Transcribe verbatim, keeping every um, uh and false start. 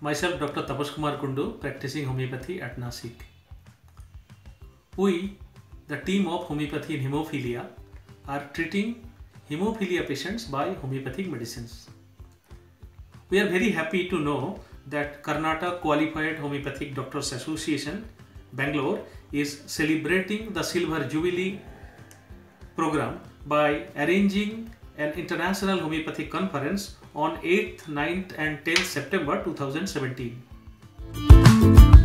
Myself, Doctor Tapas Kundu, practicing homeopathy at Nasik. We, the team of homeopathy in hemophilia, are treating hemophilia patients by homeopathic medicines. We are very happy to know that Karnataka Qualified Homeopathic Doctors Association, Bangalore, is celebrating the Silver Jubilee program by arranging an international homeopathic conference on eighth, ninth and tenth September two thousand seventeen.